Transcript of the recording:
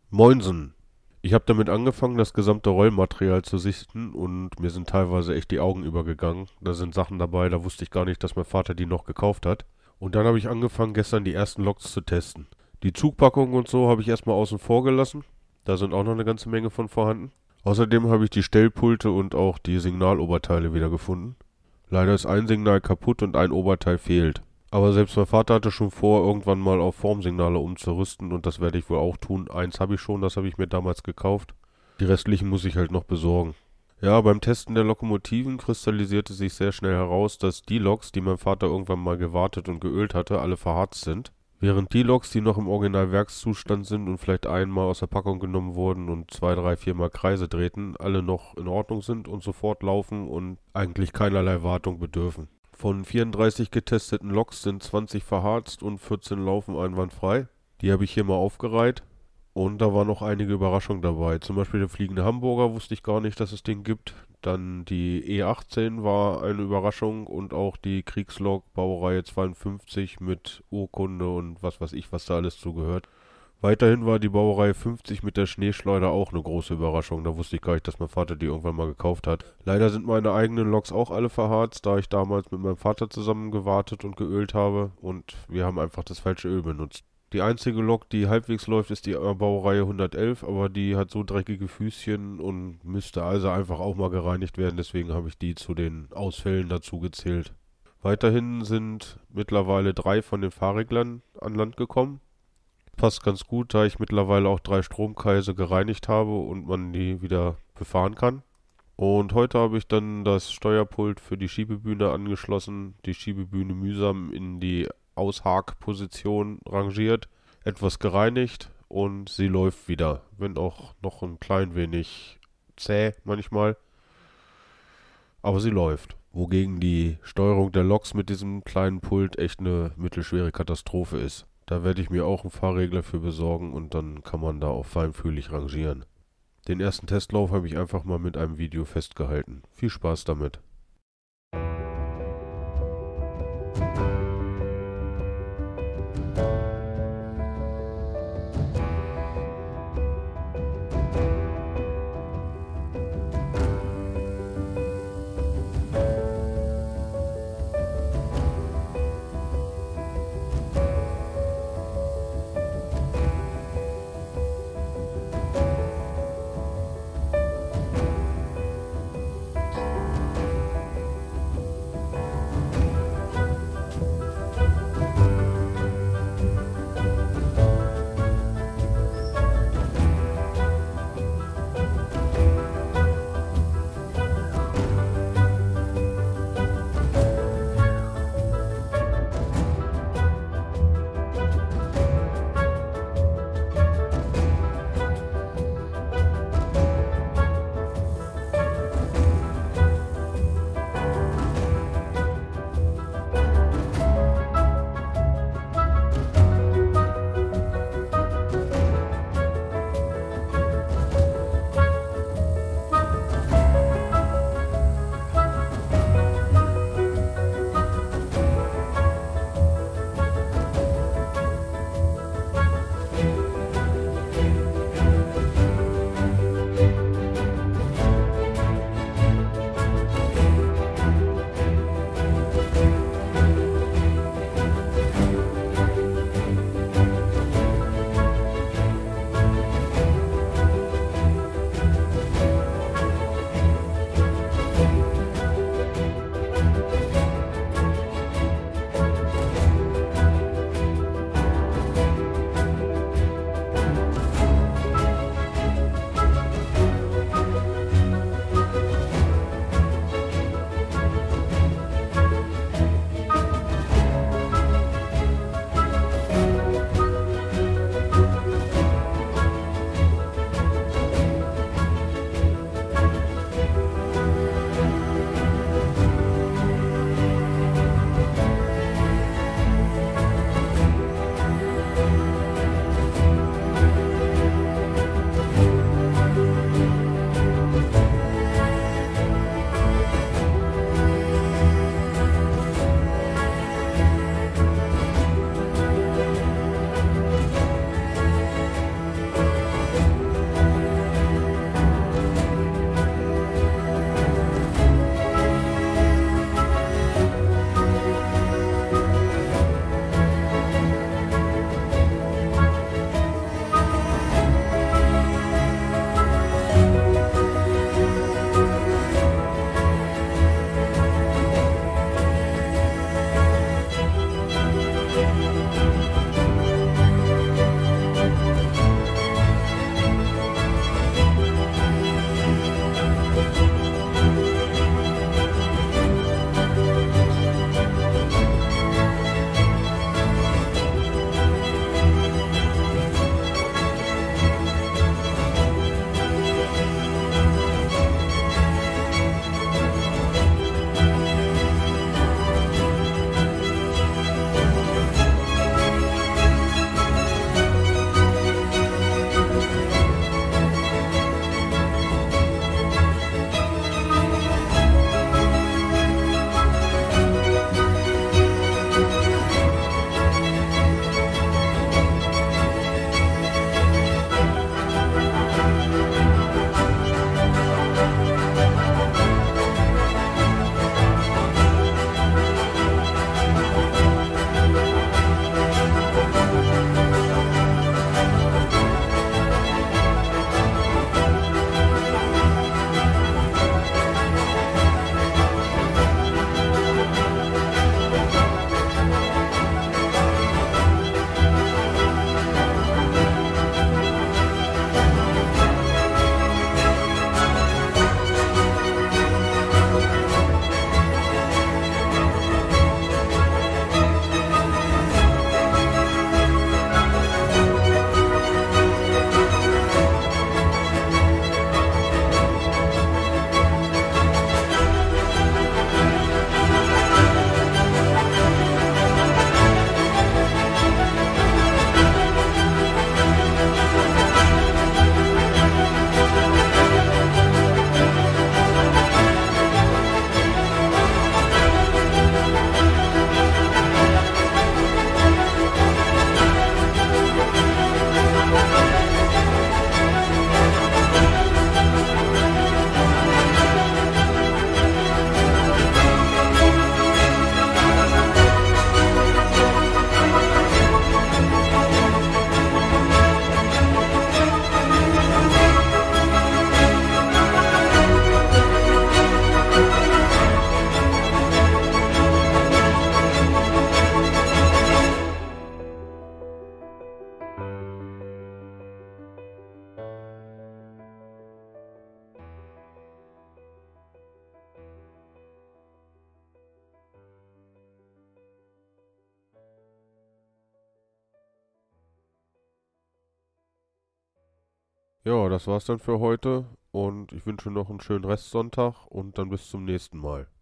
Moinsen. Ich habe damit angefangen, das gesamte Rollmaterial zu sichten und mir sind teilweise echt die Augen übergegangen. Da sind Sachen dabei, da wusste ich gar nicht, dass mein Vater die noch gekauft hat. Und dann habe ich angefangen, gestern die ersten Loks zu testen. Die Zugpackung und so habe ich erstmal außen vor gelassen. Da sind auch noch eine ganze Menge von vorhanden. Außerdem habe ich die Stellpulte und auch die Signaloberteile wieder gefunden. Leider ist ein Signal kaputt und ein Oberteil fehlt. Aber selbst mein Vater hatte schon vor, irgendwann mal auf Formsignale umzurüsten und das werde ich wohl auch tun. Eins habe ich schon, das habe ich mir damals gekauft. Die restlichen muss ich halt noch besorgen. Ja, beim Testen der Lokomotiven kristallisierte sich sehr schnell heraus, dass die Loks, die mein Vater irgendwann mal gewartet und geölt hatte, alle verharzt sind. Während die Loks, die noch im Originalwerkszustand sind und vielleicht einmal aus der Packung genommen wurden und zwei, drei, viermal Kreise drehten, alle noch in Ordnung sind und sofort laufen und eigentlich keinerlei Wartung bedürfen. Von 34 getesteten Loks sind 20 verharzt und 14 laufen einwandfrei. Die habe ich hier mal aufgereiht. Und da waren noch einige Überraschungen dabei. Zum Beispiel der fliegende Hamburger wusste ich gar nicht, dass es den gibt. Dann die E18 war eine Überraschung und auch die Kriegslok Baureihe 52 mit Urkunde und was weiß ich, was da alles zugehört. Weiterhin war die Baureihe 50 mit der Schneeschleuder auch eine große Überraschung. Da wusste ich gar nicht, dass mein Vater die irgendwann mal gekauft hat. Leider sind meine eigenen Loks auch alle verharzt, da ich damals mit meinem Vater zusammen gewartet und geölt habe und wir haben einfach das falsche Öl benutzt. Die einzige Lok, die halbwegs läuft, ist die Baureihe 111, aber die hat so dreckige Füßchen und müsste also einfach auch mal gereinigt werden. Deswegen habe ich die zu den Ausfällen dazu gezählt. Weiterhin sind mittlerweile 3 von den Fahrreglern an Land gekommen. Passt ganz gut, da ich mittlerweile auch 3 Stromkreise gereinigt habe und man die wieder befahren kann. Und heute habe ich dann das Steuerpult für die Schiebebühne angeschlossen, die Schiebebühne mühsam in die Aushakposition rangiert, etwas gereinigt und sie läuft wieder, wenn auch noch ein klein wenig zäh manchmal, aber sie läuft. Wogegen die Steuerung der Loks mit diesem kleinen Pult echt eine mittelschwere Katastrophe ist. Da werde ich mir auch einen Fahrregler für besorgen und dann kann man da auch feinfühlig rangieren. Den ersten Testlauf habe ich einfach mal mit einem Video festgehalten. Viel Spaß damit. Ja, das war's dann für heute und ich wünsche noch einen schönen Restsonntag und dann bis zum nächsten Mal.